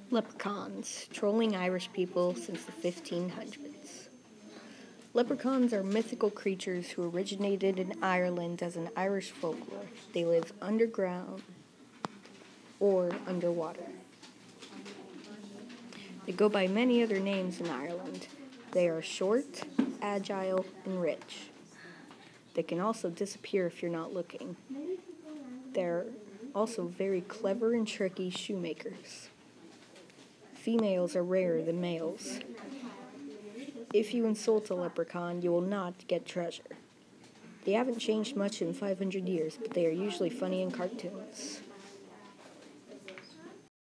Leprechauns, trolling Irish people since the 1500s. Leprechauns are mythical creatures who originated in Ireland as an Irish folklore. They live underground or underwater. They go by many other names in Ireland. They are short, agile, and rich. They can also disappear if you're not looking. They're also very clever and tricky shoemakers. Females are rarer than males. If you insult a leprechaun, you will not get treasure. They haven't changed much in 500 years, but they are usually funny in cartoons.